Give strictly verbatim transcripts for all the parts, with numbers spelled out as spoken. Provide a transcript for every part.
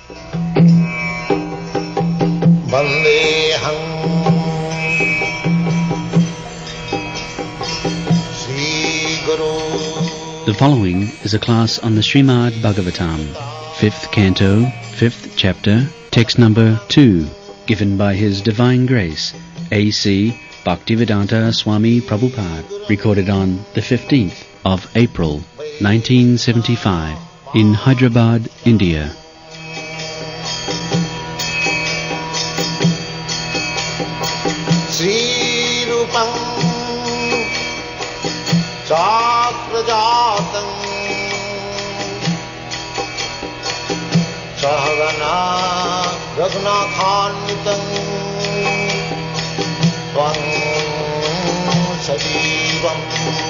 Vandeham Sri Guru. The following is a class on the Srimad Bhagavatam, fifth canto, fifth chapter, text number two, given by His Divine Grace, A C Bhaktivedanta Swami Prabhupada, recorded on the fifteenth of April, nineteen seventy-five, in Hyderabad, India. Sri Rupam Chakrajatam Sahagana Raghunathanvitam Tvam Sajivam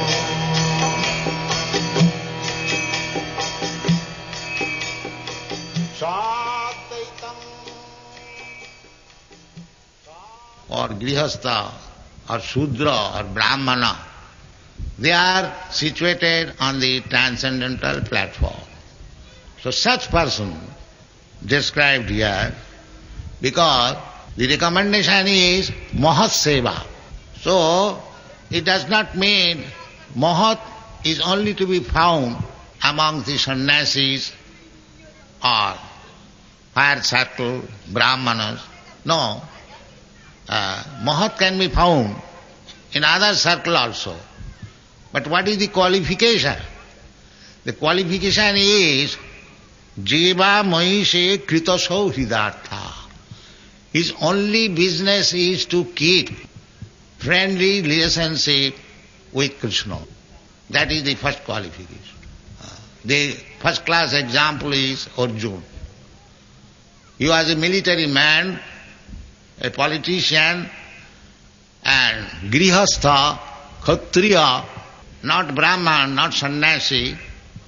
Sadvaitam. Or Grihastha, or Shudra, or Brahmana, they are situated on the transcendental platform. So such person described here, because the recommendation is Mahat Seva. So it does not mean Mahat is only to be found among the sannyasis or higher circle, Brahmanas. No. Uh, Mahat can be found in other circle also. But what is the qualification? The qualification is Jiva Mahishe Kritasau Hidartha. His only business is to keep friendly relationship with Krishna. That is the first qualification. Uh, the first class example is Arjuna. He was a military man, a politician, and Grihastha, Kshatriya, not Brahman, not sannyasi,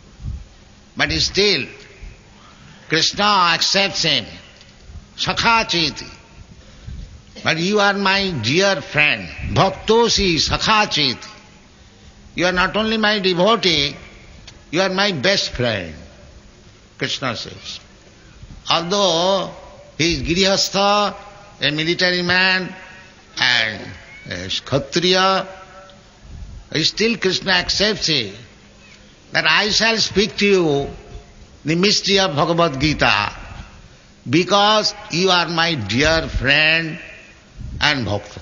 but still Krishna accepts him, Sakhachiti. But you are my dear friend, Bhaktosi Sakhachiti. You are not only my devotee, you are my best friend, Krishna says. Although he is Grihastha, a military man, and a Kshatriya, still Krishna accepts it, that I shall speak to you the mystery of Bhagavad Gita, because you are my dear friend and bhakta.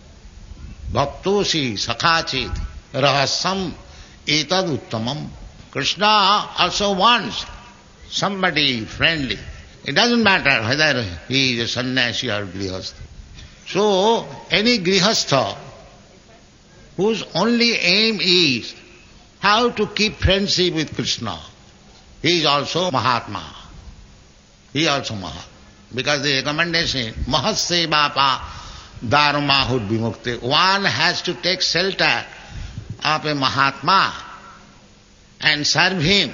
Bhaktosi sakhachit rahasam etad uttamam. Krishna also wants somebody friendly. It doesn't matter whether he is a sannyasi or grihastha. So, any grihastha whose only aim is how to keep friendship with Krishna, he is also Mahatma. He is also Mahatma. Because the recommendation, Mahatsevapa Dharmahud Vimukti. One has to take shelter of a Mahatma and serve him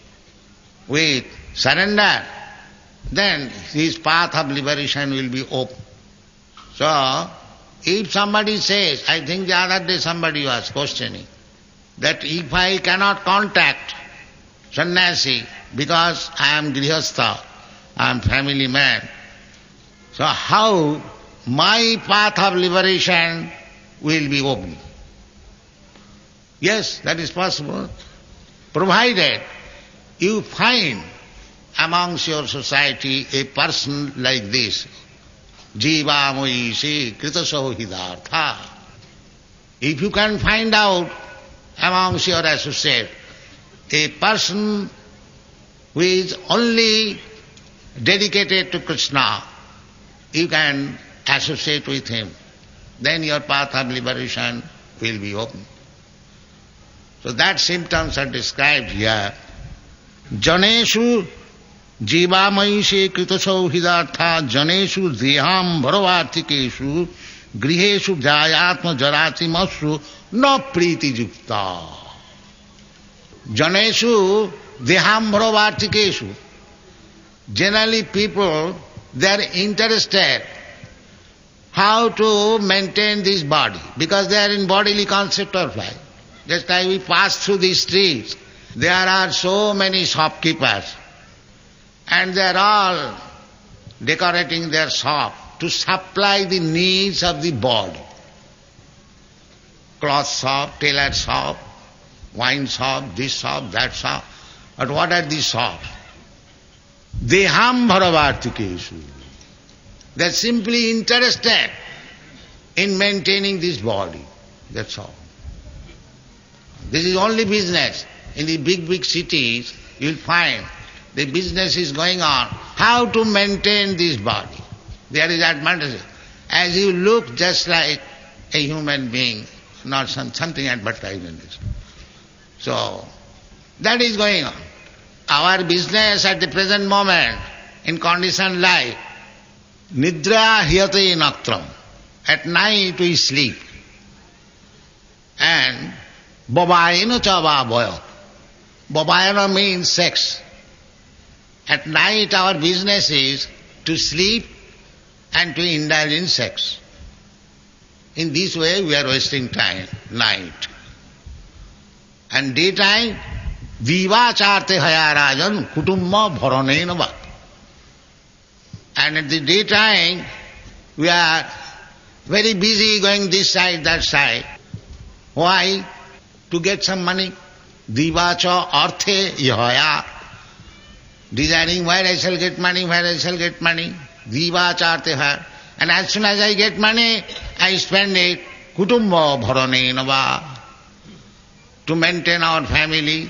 with surrender. Then his path of liberation will be open. So, if somebody says, I think the other day somebody was questioning, that if I cannot contact sannyasi because I am grihastha, I am family man, so how my path of liberation will be open? Yes, that is possible, provided you find amongst your society a person like this, Jiva Moishi Kritasaho Hidartha. If you can find out amongst your associates a person who is only dedicated to Krishna, you can associate with him. Then your path of liberation will be open. So that symptoms are described here. Janeshu Jiva Mahishe Kritasau Hidartha Janeshu Deham Bharavartikeshu Griheshu Jayatma Jarati Masu No Priti Jukta. Janeshu Deham Bharavartikeshu. Generally people, they are interested how to maintain this body, because they are in bodily concept of life. Just like we pass through these streets, there are so many shopkeepers. and they are all decorating their shop to supply the needs of the body. Cloth shop, tailor shop, wine shop, this shop, that shop. But what are these shops? Deham bharavartikeshu. They are simply interested in maintaining this body. That's all. This is only business. In the big, big cities, you will find the business is going on. How to maintain this body. There is advantage. As you look just like a human being, not some, something advertisement. So, that is going on. Our business at the present moment, in conditioned life, nidra hyate naktram. At night we sleep. And babayana chava boya. Babayana means sex. At night our business is to sleep and to indulge in sex. In this way we are wasting time, night. And daytime, divacharte hayarajan kutumma bharanena va. And at the daytime, we are very busy going this side, that side. Why? To get some money. Divacha arthe yahaya. Designing where I shall get money, where I shall get money. Divacha arthe hayaya. And as soon as I get money, I spend it. Kutumma bharanena va. To maintain our family.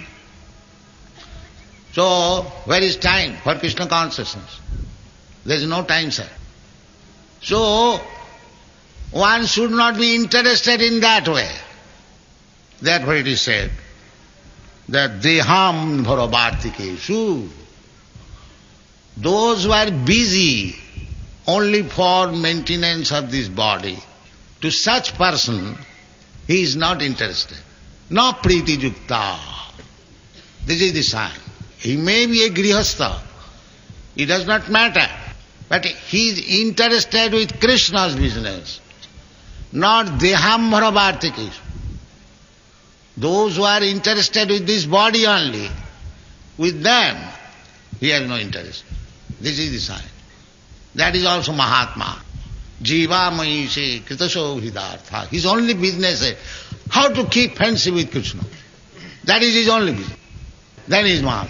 So, where is time for Krishna consciousness? There is no time, sir. So, one should not be interested in that way. Therefore it is said that deham bharavartikeshu. Those who are busy only for maintenance of this body, to such person he is not interested. Na priti yukta. This is the sign. He may be a grihastha. It does not matter. But he is interested with Krishna's business, not deham bharavartikeshu. Those who are interested with this body only, with them, he has no interest. This is the sign. That is also Mahatma. Jiva Mahishe Kritaso Hidartha. His only business is how to keep fancy with Krishna. That is his only business. That is Mahatma.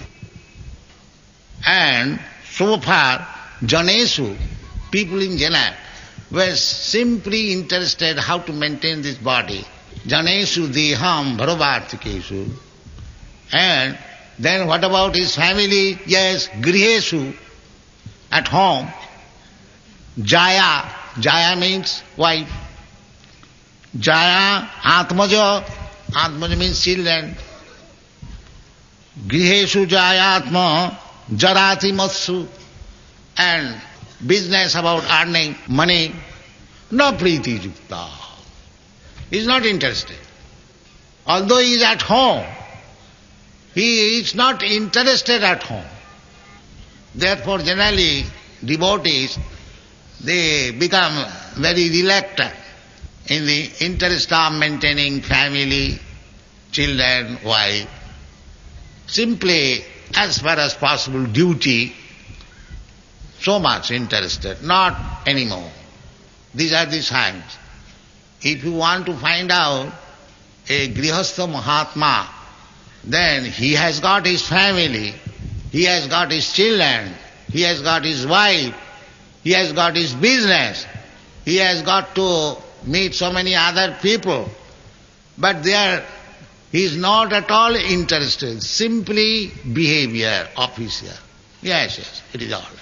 And so far, Janesu, people in Jana, were simply interested how to maintain this body. Janesu deham bharavartikeshu. And then what about his family? Yes, grihesu, at home. Jaya, Jaya means wife. Jaya, Atmaja, Atmaja means children. Grihesu Jayatma, Jarati Matsu. And business about earning money, no priti yukta. He is not interested. Although he is at home, he is not interested at home. Therefore, generally, devotees, they become very reluctant in the interest of maintaining family, children, wife. Simply, as far as possible, duty, so much interested, not anymore. These are the signs. If you want to find out a Grihastha Mahatma, then he has got his family, he has got his children, he has got his wife, he has got his business, he has got to meet so many other people, but they are, he is not at all interested, simply behavior, official. Yes, yes, it is all right.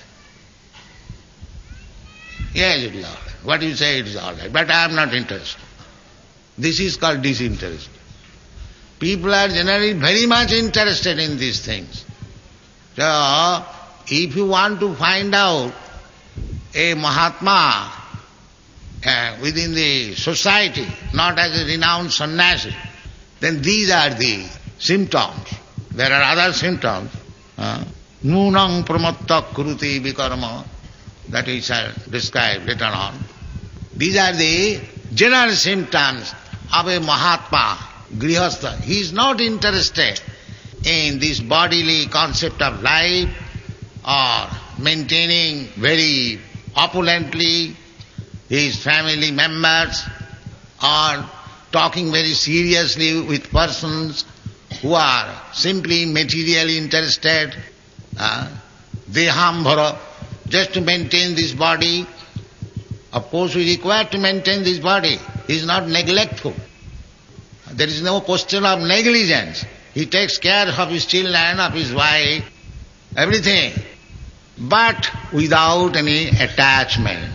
Yes, it is all right. What you say, it is all right. But I am not interested. This is called disinterest. People are generally very much interested in these things. So, if you want to find out a Mahatma uh, within the society, not as a renowned sannyasi, then these are the symptoms. There are other symptoms. Nunang pramatta kuruti vikarma, that we shall describe later on. These are the general symptoms of a Mahatma, Grihastha. He is not interested in this bodily concept of life or maintaining very opulently his family members, or talking very seriously with persons who are simply materially interested, uh, dehambhara, just to maintain this body. Of course, we require to maintain this body. He is not neglectful. There is no question of negligence. He takes care of his children, of his wife, everything, but without any attachment.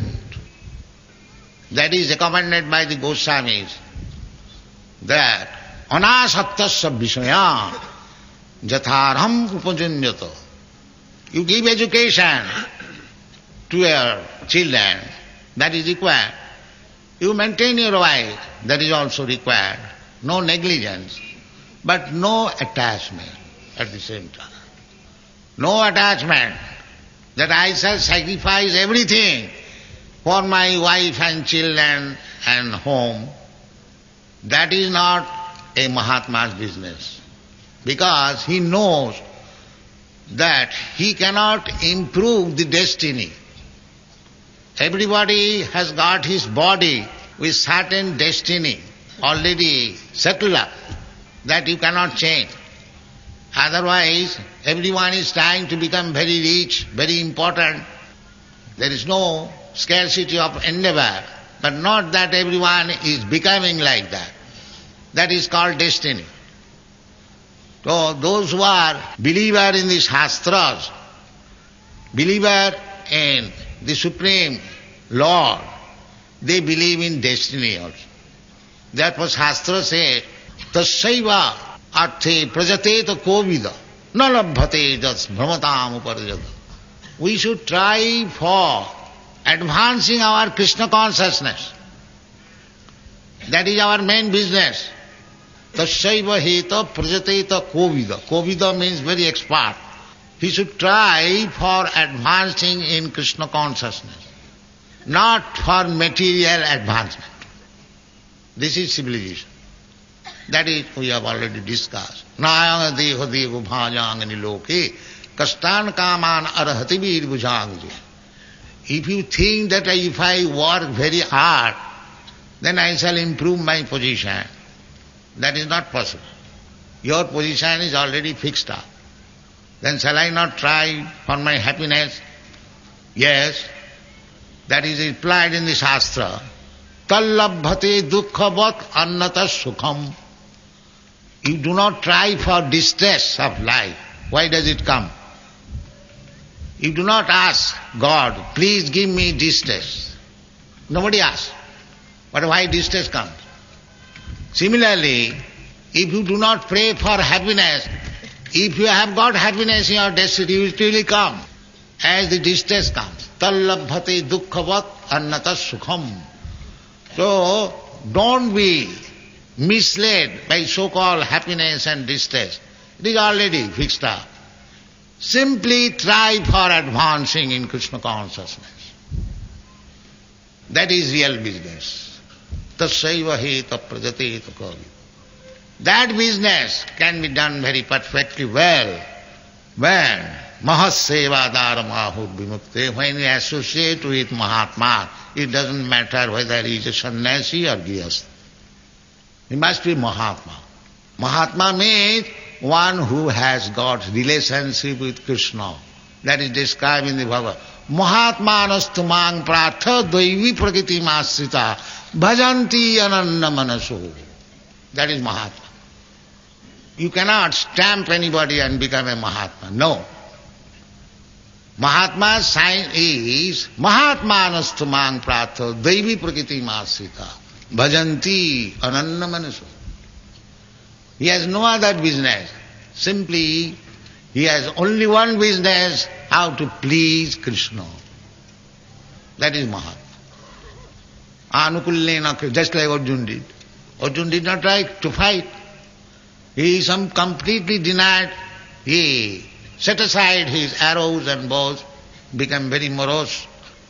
That is recommended by the Goswamis, that anasaktasya vishaya jatharham upajunyato. You give education to your children, that is required. You maintain your wife, that is also required. No negligence, but no attachment at the same time. No attachment that I shall sacrifice everything for my wife and children and home. That is not a Mahatma's business, because he knows that he cannot improve the destiny. Everybody has got his body with certain destiny already settled up, that you cannot change. Otherwise, everyone is trying to become very rich, very important. There is no scarcity of endeavor, but not that everyone is becoming like that. That is called destiny. So those who are believer in the Shastras, believer in the Supreme Lord, they believe in destiny also. Therefore Shastra says, Tasyaiva arthe prajateta kovida na labhate jas brahmatam uparjata. We should try for advancing our Krishna consciousness. That is our main business. Tasyaiva heta prajateta kovida. Kovida means very expert. He should try for advancing in Krishna consciousness, not for material advancement. This is civilization. That is, we have already discussed. Nayanga deho deho bhajangani loke kastan kaman arhati vir bhujangji. If you think that if I work very hard, then I shall improve my position, that is not possible. Your position is already fixed up. Then shall I not try for my happiness? Yes, that is implied in the Shastra. Tallabhate dukkhavat annata sukham. You do not try for distress of life. Why does it come? You do not ask God, please give me distress. Nobody asks. But why distress comes? Similarly, if you do not pray for happiness, if you have got happiness in your destiny, it will come as the distress comes. Tallabhate dukkhavat annata sukham. So, don't be misled by so-called happiness and distress. It is already fixed up. Simply try for advancing in Krishna consciousness. That is real business. Tasyaiva heta prajateta kavi. That business can be done very perfectly well when Mahaseva Dharamahud Vimukte, when we associate with Mahatma. It doesn't matter whether he is a sannyasi or grihastha. He must be Mahatma. Mahatma means one who has got relationship with Krishna. That is described in the Bhagavad. Mahatmanastumang pratha daivi prakriti masrita bhajanti ananna manaso. That is Mahatma. You cannot stamp anybody and become a Mahatma. No. Mahatma's sign is Mahatmanastumang pratha daivi prakriti masrita bhajanti ananna manaso. He has no other business. Simply, he has only one business, how to please Krishna. That is Mahatma. Anukullena, just like Arjuna did. Arjuna did not try to fight. He some completely denied. He set aside his arrows and bows, became very morose.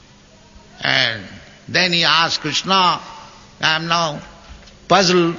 And then he asked Krishna, I am now puzzled.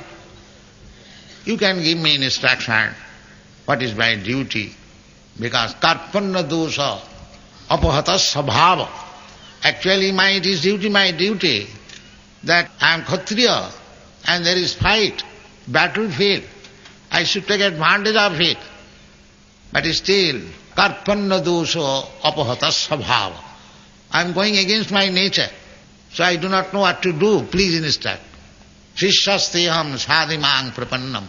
You can give me instruction. What is my duty? Because karpanna dosa apahata sabhava. Actually, my, it is duty, my duty, that I am Kshatriya and there is fight, battlefield. I should take advantage of it. But still, karpanna dosha apahata sabhava. I am going against my nature. So I do not know what to do. Please instruct. Shishyasteham sadhimang prapannam.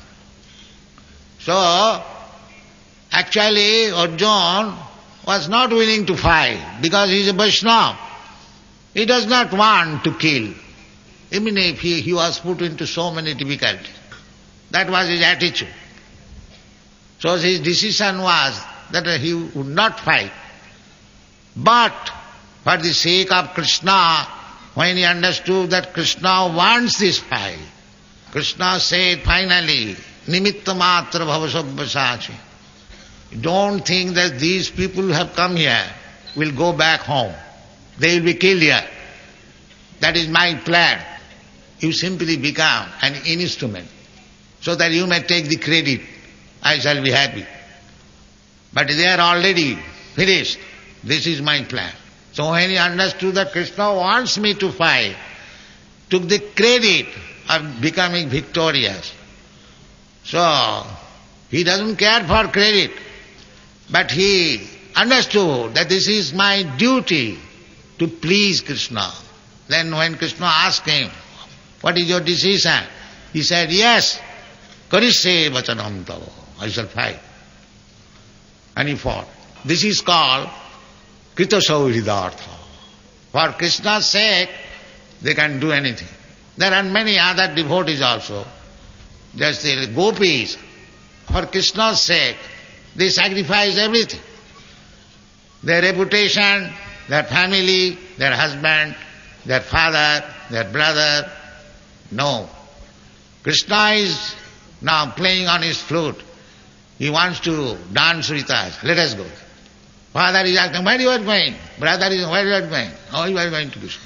So, actually, Arjuna was not willing to fight because he is a Vaishnava. He does not want to kill, even if he, he was put into so many difficulties. That was his attitude. So his decision was that he would not fight. But for the sake of Krishna, when he understood that Krishna wants this fight, Krishna said finally, Nimitta matra bhavasabhasachi. Don't think that these people who have come here will go back home. They will be killed here. That is my plan. You simply become an instrument so that you may take the credit. I shall be happy. But they are already finished. This is my plan. So when he understood that Krishna wants me to fight, took the credit of becoming victorious. So he doesn't care for credit, but he understood that this is my duty to please Krishna. Then when Krishna asked him, what is your decision? He said, yes, karishe vachanam tava. I shall fight. And he fought. This is called Krita Sauhridartha. For Krishna's sake, they can do anything. There are many other devotees also. Just the gopis. For Krishna's sake, they sacrifice everything. Their reputation, their family, their husband, their father, their brother. No. Krishna is now playing on his flute. He wants to dance with us. Let us go. Father is asking, where you are going? Brother is, where you are going? Oh, you are going to Krishna.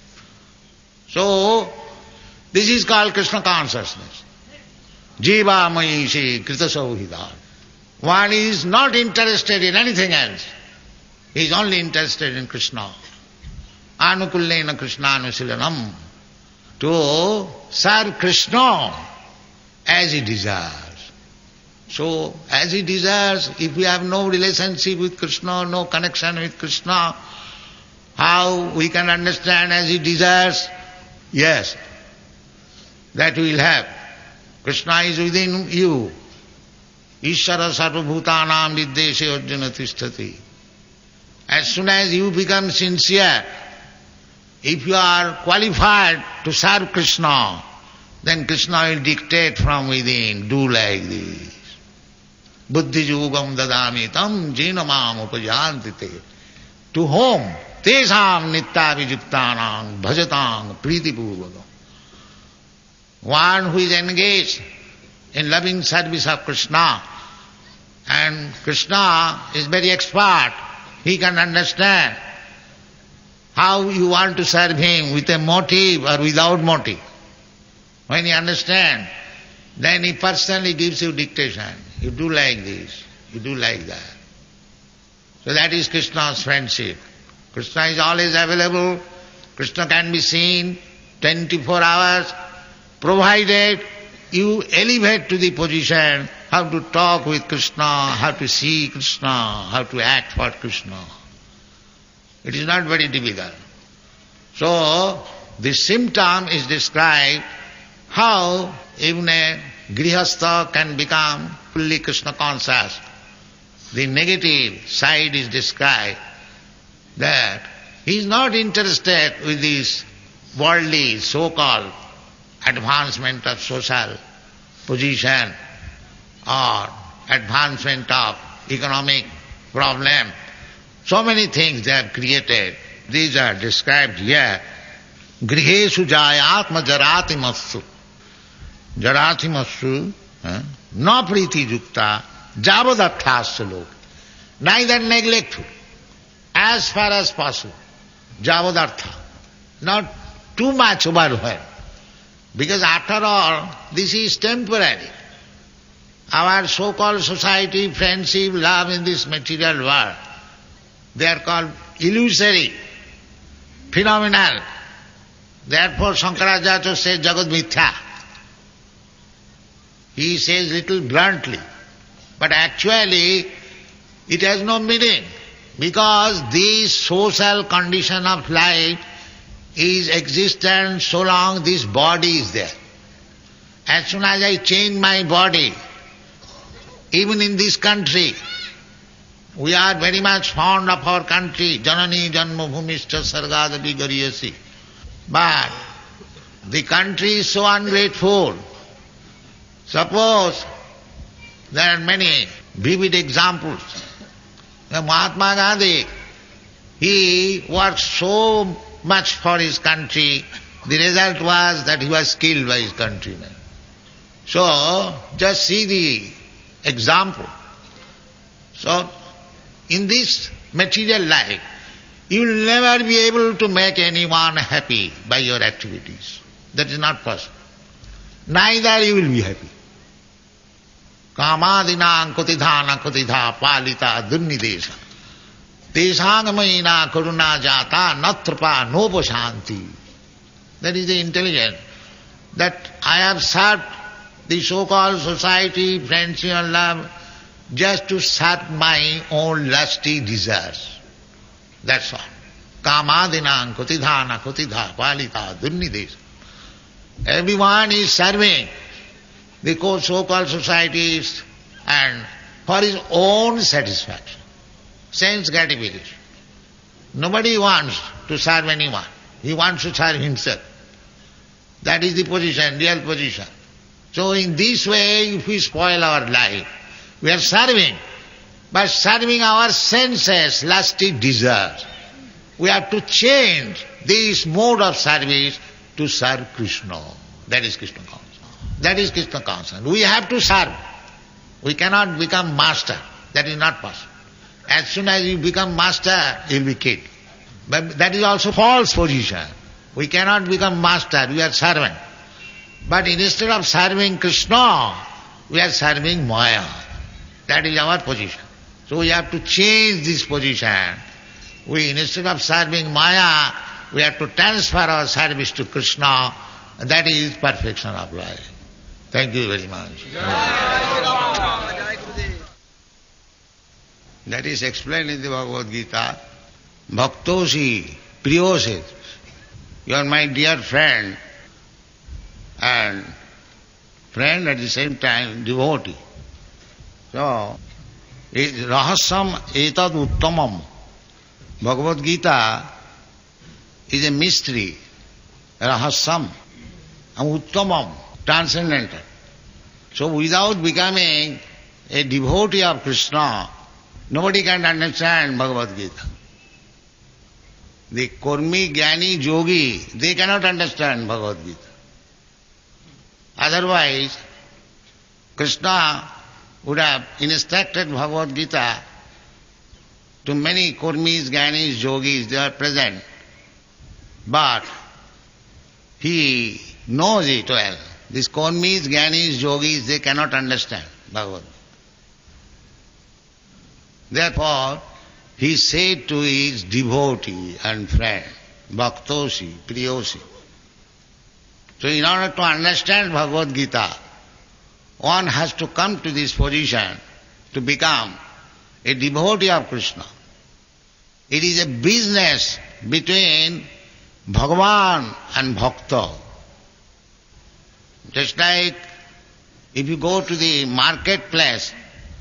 So, this is called Krishna consciousness. Jiva Mayishi Krita Sauhidar. One is not interested in anything else. He is only interested in Krishna. Anukullena Krishnaanusilanam. To serve Krishna as he desires. So, as he desires, if we have no relationship with Krishna, no connection with Krishna, how we can understand as he desires? Yes, that we will have. Krishna is within you. Ishvara sarvabhutanam viddeshe arjuna tisthati. As soon as you become sincere, if you are qualified to serve Krishna, then Krishna will dictate from within, do like this. Buddhi yugam dadami tam jena mam upajanti te. To whom? Tesam nitta vijuktanam bhajatang priti purvakam. One who is engaged in loving service of Krishna, and Krishna is very expert, he can understand how you want to serve him, with a motive or without motive. When he understands, then he personally gives you dictation. You do like this, you do like that. So that is Krishna's friendship. Krishna is always available. Krishna can be seen twenty-four hours, provided you elevate to the position how to talk with Krishna, how to see Krishna, how to act for Krishna. It is not very difficult. So, this symptom is described how even a grihastha can become fully Krishna conscious. The negative side is described that he is not interested with this worldly so-called advancement of social position or advancement of economic problem. So many things they have created. These are described here. Grihesu jayatma jarati masu. Jarati masu. Na priti yukta javadatthasya lok. Neither neglectful, as far as possible. Javadartha. Not too much overwhelmed. Because after all, this is temporary. Our so-called society, friendship, love in this material world They are called illusory, phenomenal. Therefore Shankaracharya says Jagat Mithya. He says little bluntly, but actually it has no meaning, because this social condition of life is existent so long this body is there. As soon as I change my body, even in this country, we are very much fond of our country, Janani Janma Bhumischa Sargadapi Gariyasi. But the country is so ungrateful. Suppose there are many vivid examples. Mahatma Gandhi, he worked so much for his country, the result was that he was killed by his countrymen. So, just see the example. So, in this material life, you will never be able to make anyone happy by your activities. That is not possible. Neither you will be happy. Kamadinang kutidhana kutidha palita dunnidesha tesangamaina karuna jata natrapa nopashanti. That is the intelligence. That I have served the so-called society, friendship and love, just to serve my own lusty desires. That's all. Kamadinang kutidhana kutidha palita dunnidesha. Everyone is serving the so-called societies and for his own satisfaction, sense gratification. Nobody wants to serve anyone. He wants to serve himself. That is the position, real position. So in this way, if we spoil our life, we are serving, but serving our senses, lusty desires. We have to change this mode of service to serve Krishna. That is Krishna consciousness. That is Krishna consciousness. We have to serve. We cannot become master. That is not possible. As soon as you become master, you will be killed. But that is also false position. We cannot become master, we are servant. But instead of serving Krishna, we are serving Maya. That is our position. So we have to change this position. We, instead of serving Maya, we have to transfer our service to Krishna. That is perfection of life. Thank you very much. That is explained in the Bhagavad Gita. Bhaktosi, Priyosi, you are my dear friend, and friend at the same time devotee. So, Rahasyam etad uttamam. Bhagavad Gita is a mystery, Rahasyam, and uttamam, transcendental. So without becoming a devotee of Krishna, nobody can understand Bhagavad Gita. The Kurmi, Jnani, Yogi, they cannot understand Bhagavad Gita. Otherwise, Krishna would have instructed Bhagavad Gita to many Kurmis, Jnanis, Yogis, they are present. But he knows it well. These Kurmis, Jnanis, Yogis, they cannot understand Bhagavad Gita. Therefore, he said to his devotee and friend, Bhaktosi, Priyosi. So in order to understand Bhagavad Gita, one has to come to this position to become a devotee of Krishna. It is a business between Bhagavan and Bhakta. Just like if you go to the marketplace,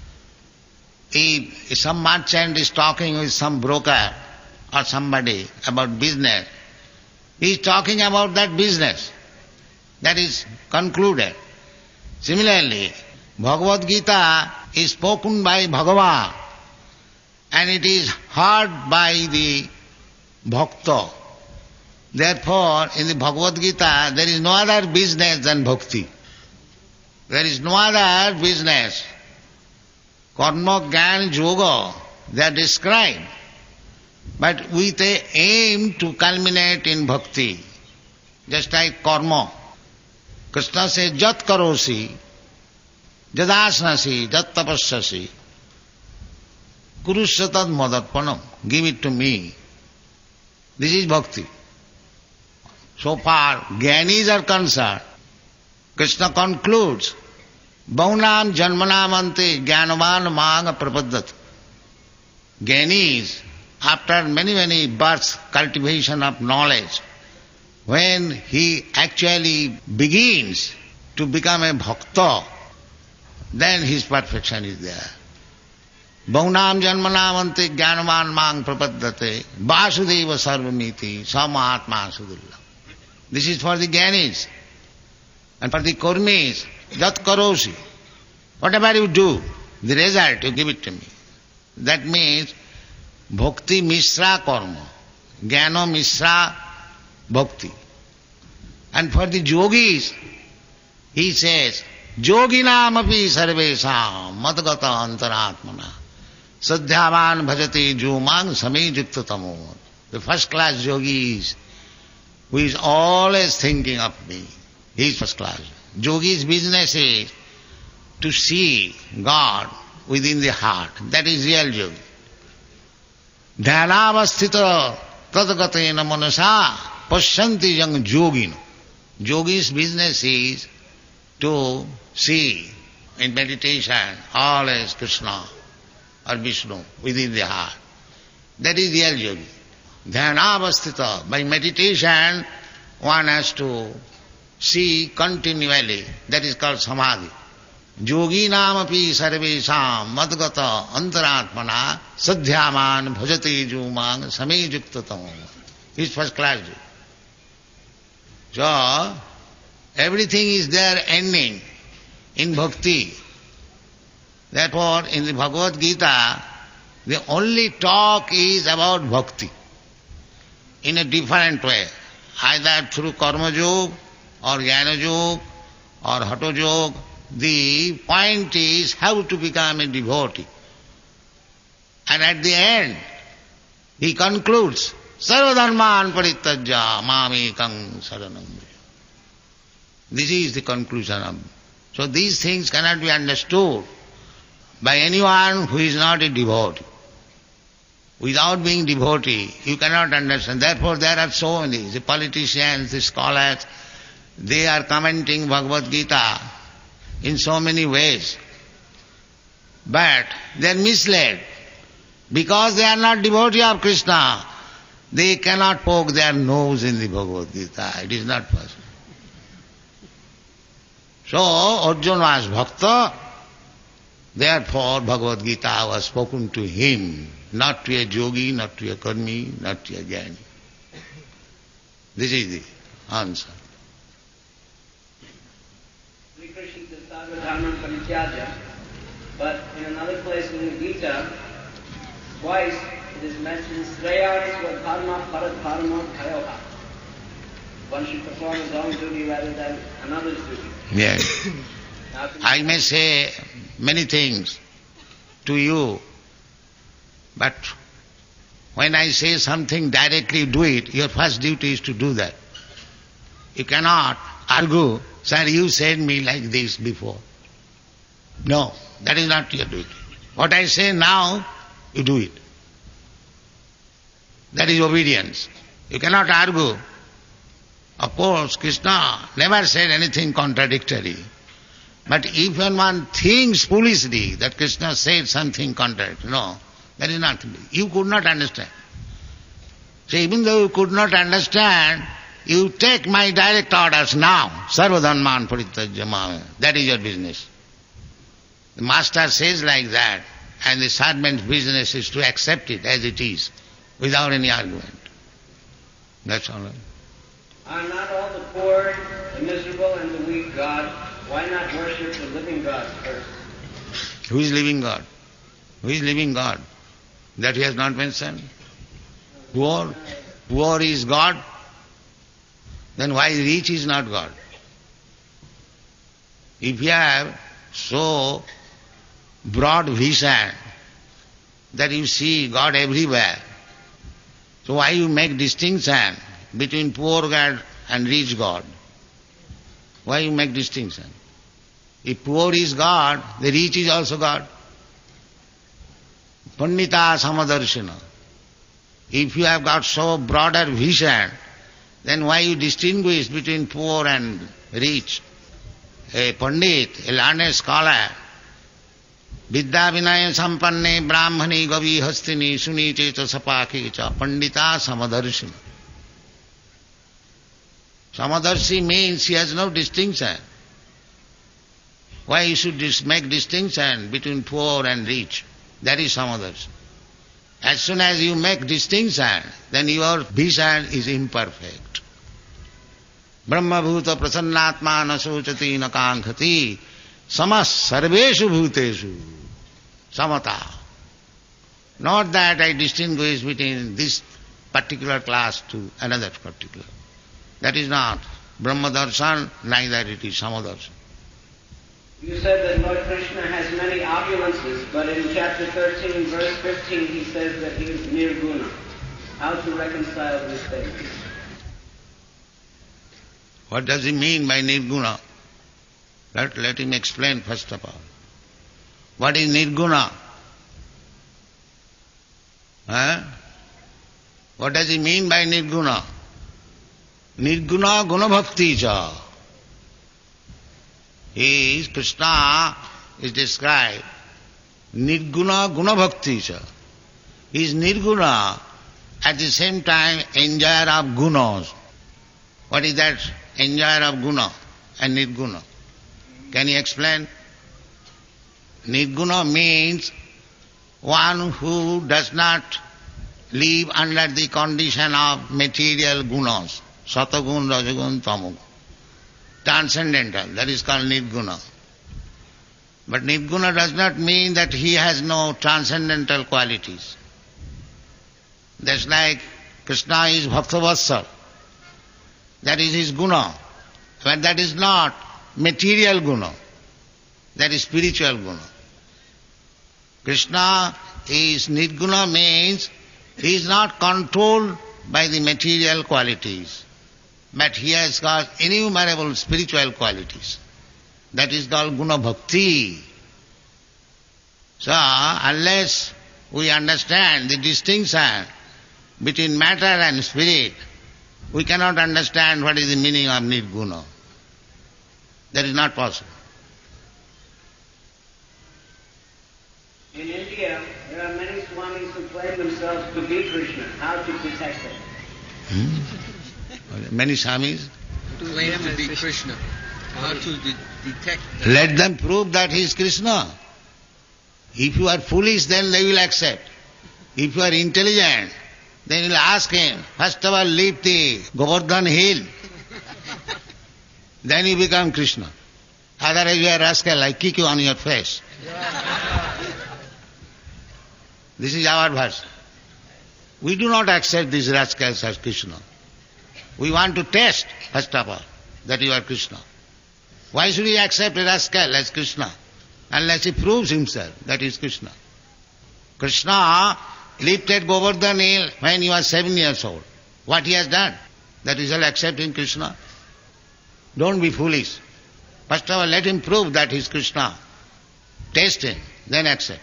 if some merchant is talking with some broker or somebody about business, he is talking about that business. That is concluded. Similarly, Bhagavad Gita is spoken by Bhagavan and it is heard by the Bhakta. Therefore, in the Bhagavad Gita, there is no other business than bhakti. There is no other business. Karma, Jnana, Yoga, they are described, but with a aim to culminate in bhakti. Just like karma. Krishna says, Jat karosi, jadasnasi, jat tapasyasi, Kurushatad madarpanam. Give it to me. This is bhakti. So far, Jnanis are concerned. Krishna concludes, Baunam janmanamante jnanavan manga prapadat. Jnanis, after many, many births, cultivation of knowledge, when he actually begins to become a bhakta, then his perfection is there. Baunam janmanamante jnanavan mang prapaddate vasudeva sarvamiti samahatma sudilla. This is for the Jnanis. And for the Kurmis, jat karosi. Whatever you do, the result you give it to me. That means bhakti misra karma, jnana misra bhakti. And for the yogis, he says, yoginam api sarvesam madgata antaratmana sadhyavan bhajati jumang same yuktatamo. The first class yogis who is always thinking of me, he is first class. Yogi's business is to see God within the heart. That is real yogi. Dhyanavasthita tadgatena manasa pasyanti yang yogino. Yogi's business is to see in meditation always Krishna or Vishnu within the heart. That is real yogi. Dhyanavasthita. By meditation one has to see continually. That is called samadhi. Yoginam api sarvesam madgata antaratmana sadhyaman bhajati jumang same yuktatam. He is first class. So, everything is there ending in bhakti. Therefore, in the Bhagavad Gita, the only talk is about bhakti in a different way, either through karma yoga or jnana yoga or hatha yoga. The point is how to become a devotee. And at the end, he concludes, sarvadharman parityajya mamekam saranam vraja. This is the conclusion of. So these things cannot be understood by anyone who is not a devotee. Without being devotee, you cannot understand. Therefore there are so many, the politicians, the scholars, they are commenting Bhagavad Gita in so many ways. But they are misled. Because they are not devotee of Krishna, they cannot poke their nose in the Bhagavad Gita. It is not possible. So Arjuna was bhakta, therefore Bhagavad Gita was spoken to him, not to a yogi, not to a karmi, not to a jnani. This is the answer. But in another place in the Gita, twice it is mentioned Sreya Swadharma Paradharma Kayoha. One should perform his own duty rather than another's duty. Yes. I may say many things to you, but when I say something directly, do it. Your first duty is to do that. You cannot argue, sir, you said me like this before. No, that is not your duty. What I say now, you do it. That is obedience. You cannot argue. Of course, Krishna never said anything contradictory. But if one thinks foolishly that Krishna said something contradictory, no, that is not. You could not understand. So even though you could not understand, you take my direct orders now. Sarvadharman parityajya mame. That is your business. The master says like that, and the servant's business is to accept it as it is, without any argument. That's all right. Are not all the poor, the miserable, and the weak God? Why not worship the living God first? Who is living God? Who is living God? That he has not mentioned. Poor, poor is God. Then why rich is not God? If you have so broad vision that you see God everywhere, so why you make distinction between poor God and rich God? Why you make distinction? If poor is God, the rich is also God. Pandita Samadarshana. If you have got so broader vision, then why you distinguish between poor and rich? A Pandit, a learned scholar, Vidya Vinaya Sampanne Brahmani Gavi Hastini Suni Cheta Sapaki Cha Pandita Samadarshana. Samadarshi means he has no distinction. Why you should dis- make distinction between poor and rich? That is Samadarshi. As soon as you make distinction, then your vision is imperfect. Brahma bhuta prasannatma na sochati na kankhati samas sarveshu bhuteshu samata. Not that I distinguish between this particular class to another particular. That is not Brahma darshan, neither it is Samadarshan. You said that Lord Krishna has many opulences, but in chapter thirteen, verse fifteen, he says that he is nirguna. How to reconcile this statement? What does he mean by nirguna? Let, let him explain first of all. What is nirguna? Huh? What does he mean by nirguna? Nirguna guna bhakti cha. He is, Krishna is described, nirguna guna bhakti cha. He is nirguna, at the same time enjoyer of gunas. What is that enjoyer of guna and nirguna? Can you explain? Nirguna means one who does not live under the condition of material gunas, satagun, rajagun, tamogun. Transcendental, that is called nirguna. But nirguna does not mean that he has no transcendental qualities. That's like Krishna is Bhaktavatsal. That is his guna. But that is not material guna. That is spiritual guna. Krishna is nirguna means he is not controlled by the material qualities. But he has got innumerable spiritual qualities. That is called guna bhakti. So, unless we understand the distinction between matter and spirit, we cannot understand what is the meaning of nirguna. That is not possible. In India, there are many swamis who claim themselves to be Krishna. How to protect them? Hmm? Many swamis. Claim to be Krishna. How to de- detect that? Let them prove that he is Krishna. If you are foolish, then they will accept. If you are intelligent, then you will ask him, first of all, leave the Govardhan hill. Then you become Krishna. Otherwise you are rascal, I kick you on your face. This is our verse. We do not accept these rascals as Krishna. We want to test, first of all, that you are Krishna. Why should we accept a rascal as Krishna? Unless he proves himself that he is Krishna. Krishna lifted Govardhan hill when he was seven years old. What he has done? That is all accepting Krishna. Don't be foolish. First of all, let him prove that he is Krishna. Test him, then accept.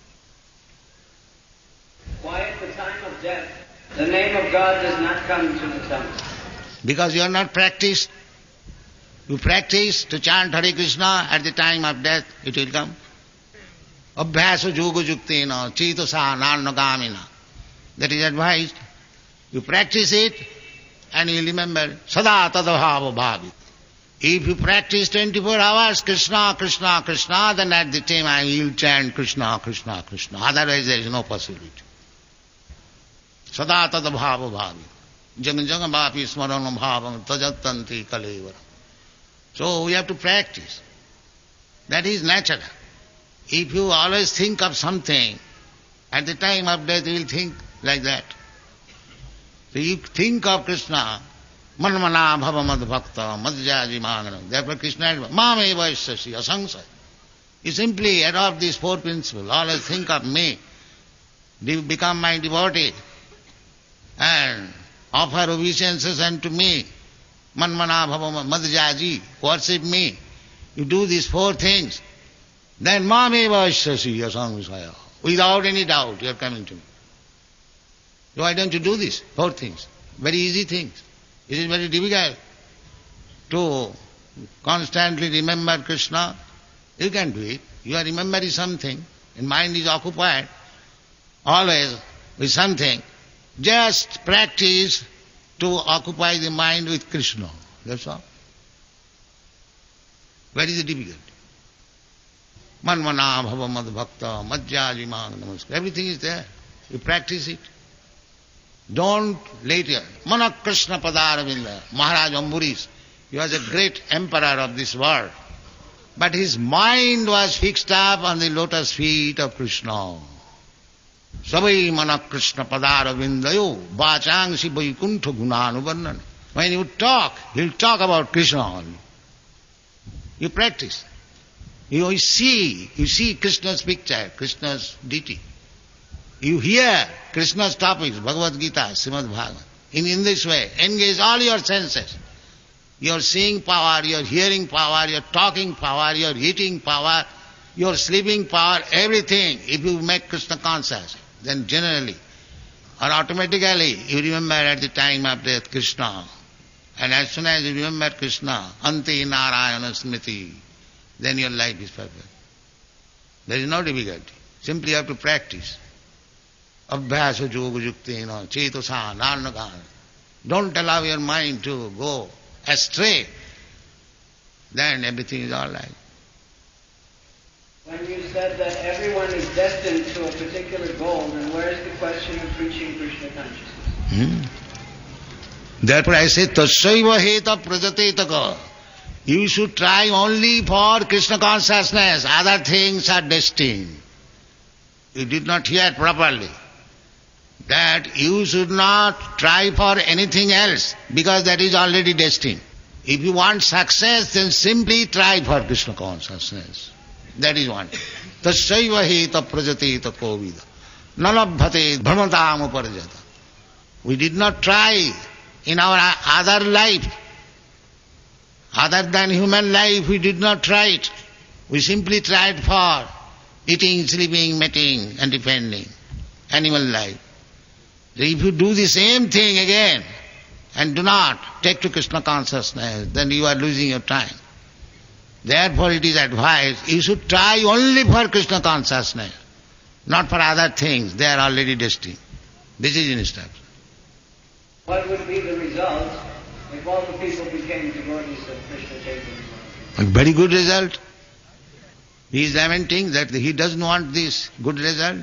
Why at the time of death, the name of God does not come to the tongue? Because you are not practiced. You practice to chant Hare Krishna at the time of death, it will come. Abhyasa yoga yuktina chitasa narnagamina. That is advised. You practice it and you remember sada tadabhava bhavi. If you practice twenty-four hours Krishna, Krishna, Krishna, then at the time you will chant Krishna, Krishna, Krishna. Otherwise there is no possibility. Sada tadabhava bhavi. Janga janga bhapi smarana bhavam tajattanti kalevara. So we have to practice. That is natural. If you always think of something, at the time of death you will think like that. So you think of Krishna, manmana bhava mad bhakta madhyaji mangana. Therefore Krishna is mame vaisasi asangsaya. You simply adopt these four principles. Always think of me. Become my devotee. And offer obeisances unto me. Manmana bhava madhyaji. Worship me. You do these four things. Then mame vaisasi asangsaya. Without any doubt, you are coming to me. Why don't you do this? Four things. Very easy things. It is very difficult to constantly remember Krishna. You can do it. You are remembering something. Your mind is occupied always with something. Just practice to occupy the mind with Krishna. That's all. Where is the difficulty? Manmana bhava mad bhakta madhyajimang namaskar. Everything is there. You practice it. Don't later. Mana Krishna Padaravinda. Maharaj Ambarish, he was a great emperor of this world. But his mind was fixed up on the lotus feet of Krishna. Savai mana Krishna Padaravindayo vachangsi vaikuntha gunanuvarnana. When you talk, he'll talk about Krishna only. You practice. You see, you see Krishna's picture, Krishna's deity. You hear Krishna's topics, Bhagavad Gita, Srimad Bhagavatam. In, in this way, engage all your senses. Your seeing power, your hearing power, your talking power, your eating power, your sleeping power, everything. If you make Krishna conscious, then generally or automatically you remember at the time of death Krishna. And as soon as you remember Krishna, Anti Narayana Smriti, then your life is perfect. There is no difficulty. Simply you have to practice. Abhyasa yoga yuktena chetasa narnagana. Don't allow your mind to go astray. Then everything is all right. When you said that everyone is destined to a particular goal, then where is the question of preaching Krishna consciousness? Hmm. Therefore I say, Tasyaiva heta prajatetaka. You should try only for Krishna consciousness. Other things are destined. You did not hear properly. That you should not try for anything else, because that is already destined. If you want success, then simply try for Krishna consciousness. That is one. Tasyaiva heta prajateta kovida. Nalabhate bhramatam uparjata. We did not try in our other life. Other than human life, we did not try it. We simply tried for eating, sleeping, mating and defending animal life. If you do the same thing again and do not take to Krishna consciousness, then you are losing your time. Therefore it is advised, you should try only for Krishna consciousness, not for other things. They are already destined. This is instruction. What would be the result if all the people became devotees of Krishna Chaitanya? A very good result. He is lamenting that he doesn't want this good result.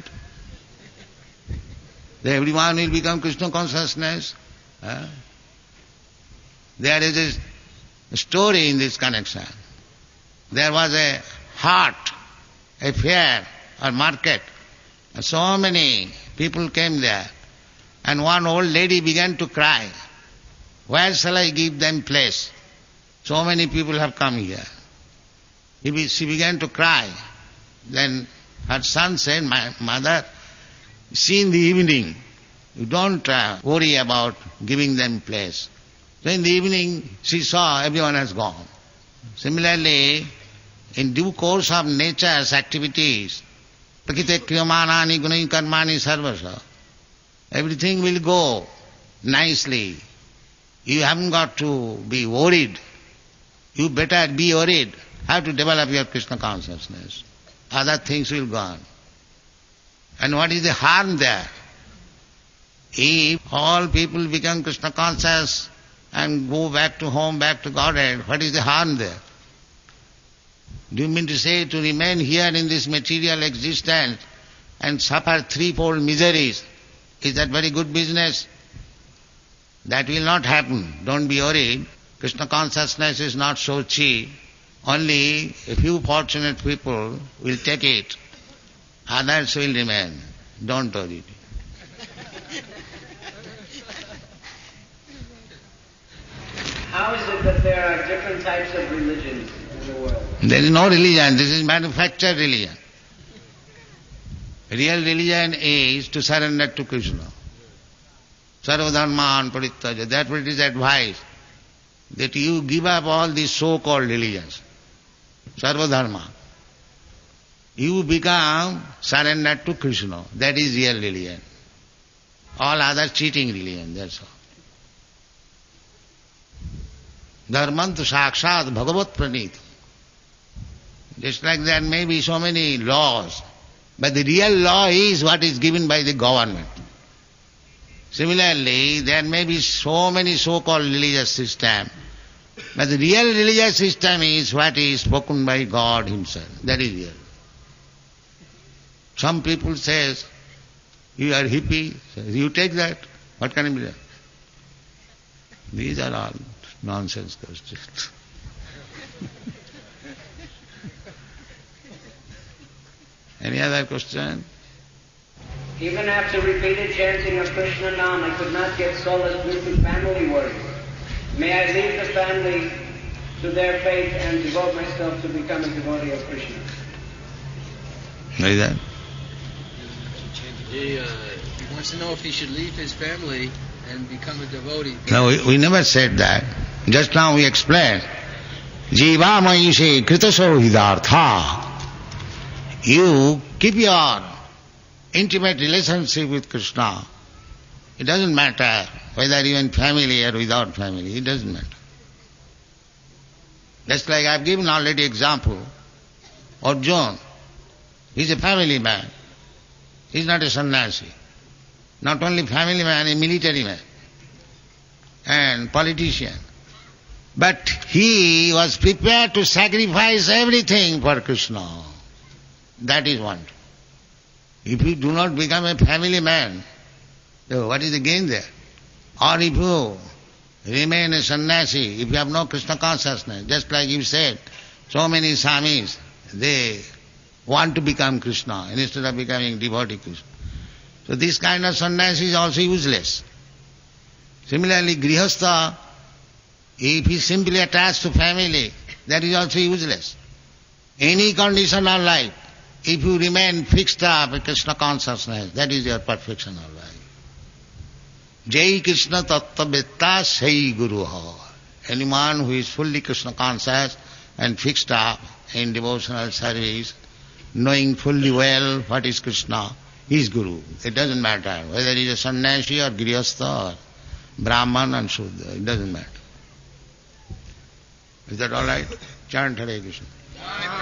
That everyone will become Krishna consciousness. Huh? There is a story in this connection. There was a hart, a fair or market, and so many people came there. And one old lady began to cry. Where shall I give them place? So many people have come here. She began to cry. Then her son said, my mother, see in the evening, you don't uh, worry about giving them place. So in the evening, she saw everyone has gone. Similarly, in due course of nature's activities, prakite kriyamanani gunai karmani sarvasa, everything will go nicely. You haven't got to be worried. You better be worried how to develop your Krishna consciousness. Other things will go on. And what is the harm there? If all people become Krishna conscious and go back to home, back to Godhead, what is the harm there? Do you mean to say to remain here in this material existence and suffer threefold miseries? Is that very good business? That will not happen. Don't be worried. Krishna consciousness is not so cheap. Only a few fortunate people will take it. Others will remain. Don't worry. How is it that there are different types of religions in the world? There is no religion. This is manufactured religion. Real religion is to surrender to Krishna. Sarvadharman parittaja. That's what it is advised. That you give up all these so-called religions. Sarvadharma. you become surrendered to Krishna. That is real religion. All other cheating religion, that's all. Dharmantu sakshat bhagavat pranit. Just like there may be so many laws, but the real law is what is given by the government. Similarly, there may be so many so-called religious systems, but the real religious system is what is spoken by God Himself. That is real. Some people say, you are hippie, you take that. What can it be? These are all nonsense questions. Any other question? Even after repeated chanting of Krishna Nam, I could not get solace due to family worries. May I leave the family to their fate and devote myself to becoming a devotee of Krishna? Like that? He, uh, he wants to know if he should leave his family and become a devotee. No, we, we never said that. Just now we explained. Jiva Maishe Kritaso Hidartha. You keep your intimate relationship with Krishna. It doesn't matter whether you are in family or without family. It doesn't matter. Just like I've given already example. Arjuna, he's a family man. He's not a sannyasi. Not only family man, a military man and politician. But he was prepared to sacrifice everything for Krishna. That is one. If you do not become a family man, so what is the gain there? Or if you remain a sannyasi, if you have no Krishna consciousness, just like you said, so many Swamis, they want to become Krishna instead of becoming devotee Krishna. So this kind of sannyasi is also useless. Similarly, Grihastha, if he is simply attached to family, that is also useless. Any condition of life, if you remain fixed up with Krishna consciousness, that is your perfection of life. Jai Krishna Tattvavitta Sai Guruha. Anyone who is fully Krishna conscious and fixed up in devotional service, knowing fully well what is Krishna, is Guru. It doesn't matter whether he is a sannyasi or grihastha or Brahman and Shudra. It doesn't matter. Is that all right? Chant Hare Krishna.